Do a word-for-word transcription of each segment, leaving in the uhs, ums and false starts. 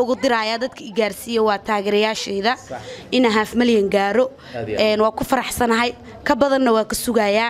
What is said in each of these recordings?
ugu dirayaa dadka i gaarsiiyo waa taageerayaashayda ina half milyan gaaro een waa ku faraxsanahay ka badanna waa ka sugayaa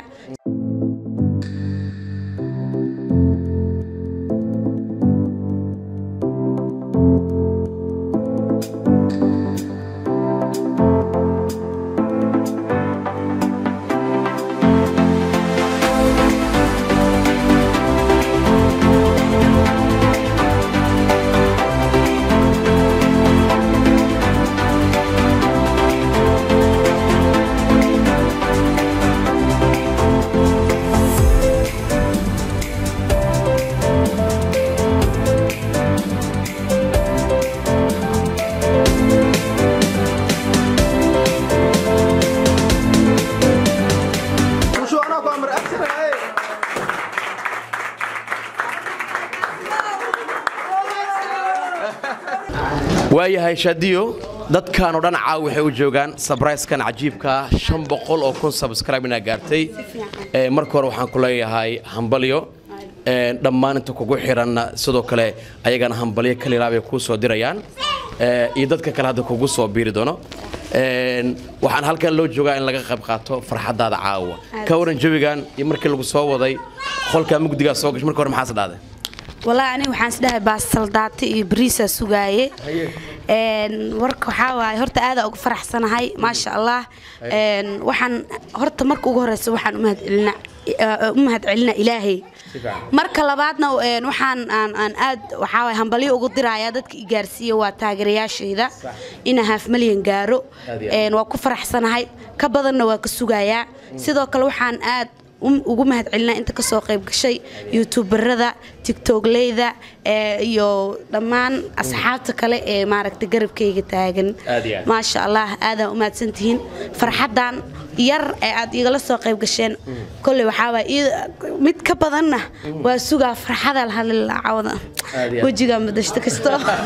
waayahay Shadiyo dadkan oo dhan caaw waxay u joogan surprise kan cajiibka shan boqol oo kun subscribe ina gaartay ee marka hore waxaan ku leeyahay hambalyo ee dhammaan inta kugu xiran sidoo kale ayagana hambalyo kale ilaabay ku soo dirayaan ee iyo dadka kale hadda kugu soo biiri doono ee waxaan halkan loo joogaa in laga qayb qaato farxadaada caaw ka waran jawigan iyo markii lagu soo waday qolka mugdiga soo gashay marka hore maxaa sadaaday والله أنا وحنا سده باستلداتي بريسة سجاية ورك حاوي هرت هذا أقفرح سنة هاي ما شاء الله وحن هرت مرك وجهرس وحن أمهد لنا أمهد علنا إلهي مرك لبعضنا وحن أن أن أد وحاوي هنبلي وقدر عيادتك إجارسية وتاجرياش هذا إنها في مليون جارو وكفرح سنة هاي كبدنا وكسجاية سيدا كل وحن أد ugu mahad celina inta ka soo qayb gashay youtuberada tiktoklayda iyo dhamaan asxaabta kale ee maaragtay garabkayga taagan ma sha Allah aad u maadsantihiin farxadan yar ee aad igala soo qayb gasheen kulli waxa waa mid ka badanna waa sugaa farxada la cawada wajiga madashta kasto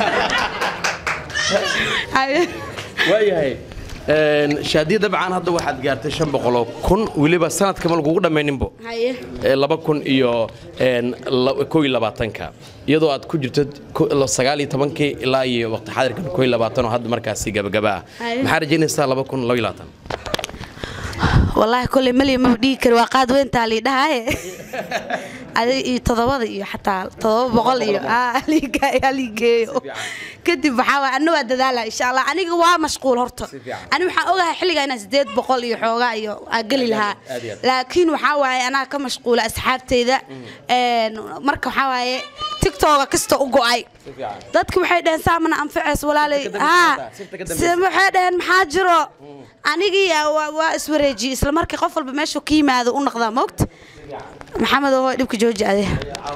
waayahay شادي طبعا هذا واحد قارت شن بقولو كن وليبا سنة كمان الجودة ما ينبو لبا كن إياه كوي لباتنكا يدو عاد كجرت السجالي طبعا كي لا ي وقت حاضر كن كوي لباتن وهذا مركز سيجا بجبا محرجين السال لبا كن لوي لاتن والله كل ملي مبديك الوقاد وين تالي ده هاي هذا تضوضي حتى تضوض بقولي آه ليجا ليجا كدي بحاول أنو أدلله إن شاء الله أنا جوا مشغول هرت أنا بحاولها حلقة أنا زدت بقولي حوجا أقل لها لكن بحاول أنا كمشغول أصحابتي ذا مركب حاول تيك توك كستو وقعي ضدك بحيدين سامنا أنفعس ولا لي ها سمحدين محاجرة أنا جي واسوريجي إسلام مركب قفل بمشوا كيما هذا ونقضى موت محمد هو يبكي جوج عليه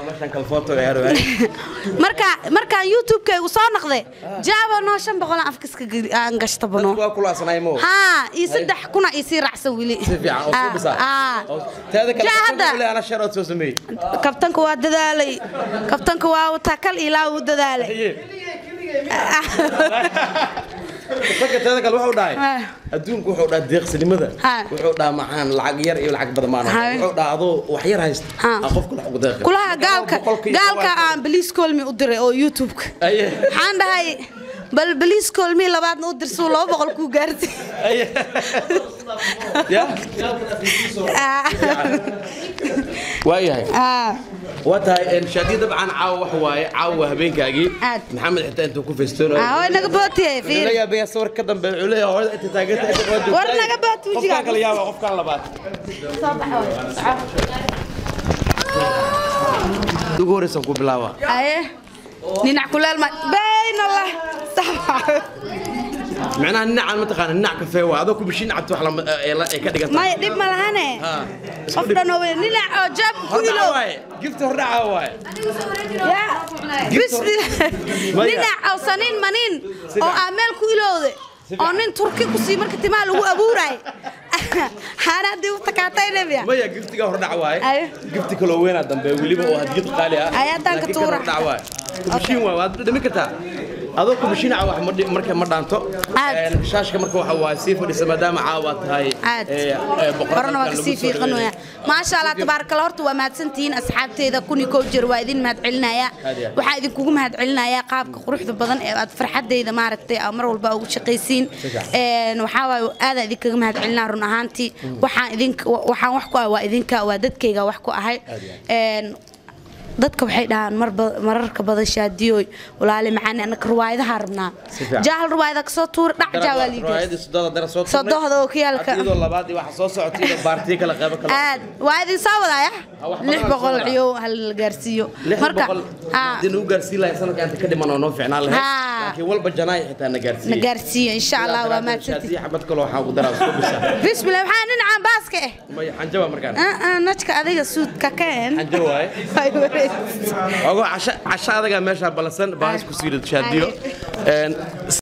مركا مركا يوتيوب كي وصانق جابوا ناشن بقول أفكس كأنقش طبنو ها يصدق كنا يصير أحسن ولي آه هذا أنا شرط سوسمي كابتن كوا دذالي كابتن كوا وتاكل إلى ودذالي فكرت هذا قال وحول داي أدونك وحول دا ديق سلمة وحول دا معان العقير إيه العقد بدمانه وحول دا عضو وحير هايست أخوف كل حق داخل كلها قالك قالك عن بليس كول مي أدري أو يوتيوب حان ده هاي بل بليس كول مي لبعض نقدر سولا بقول كو جارتي يا ويا هاي واتها إن شديد طبعا عاو حواي عاو هبين كاجي محمد حتى أنتوا كوفيستون آه أنا قبضتي في لا يا بيا صور كذا بعليا هو أنت تاجت ورنا قبضت وجهك قفكان كل يوم قفكان لبعض تقول رسم كوبلاوا أيه ننع كل الم بين الله صح معناها النعم متقان النعم كفيه وهذا كل شيء نعبته على كذا ما يدب ملهانة أفضل نوع ننع جاب كيلو جبت هرع هواي يا بس ننع أو سنين منين أو أعمل كيلو ذي أو نين تركي كسي مركتي ماله هو أبو راي أنا دي وتكاتين بيا ما يا جبت كه هرع هواي جبت كيلو وين هذا بولي بقى هتجيب قاليها أيا دان كتورة كل شيء وهذا ده مكتها adoo ku bishina wax marka ma dhaanto shaashka marka waxa waa sii fadhisa maadaama caawa tahay ee boqorna waa sii fiiqan weeyaa ma sha Allah tabaarakallah horta waa mahadsantiin asxaabteeda kuni koo jir waa idin mahad celinaya waxa idin kugu mahad celinaya qaabka quruxda badan ee aad farxadeeda maaragtay mar walba ugu shaqaysiin een waxa waa aad idin kaga mahad celinaa run ahaantii waxaan idin waxaan wax ku ah waa idinka waa dadkayga wax ku ahay een dadka waxay dhahaan mararka badan shaadiyooy walaali macaan anaka ruwaayadaha rabnaa jaahal ruwaayada ka soo tuur dhac jaawali ruwaayada sidoo dara soo tuur sadooda oo kiyalka iyadoo labaad waxa soo socotay baartii kala qayb kala aad waa idin soo wadaya lix boqol ciyo hal gaarsiyo marka hadii uu gaarsiilay sanadka inta ka dhiman oo noo fiicnaan lahayd laakiin walba janaay xitaa na gaarsiyo na gaarsiyo insha Allah waa ma shaadii xabad kale waxa ugu daraa soo bisa bismillah waxaan dhinacaan baaska eh ma xanjaba markaan aa najka adiga suud ka keen xanjaba أقول عشاء عشاء هذا قام ماشى بلسان بايس كسير تشاديو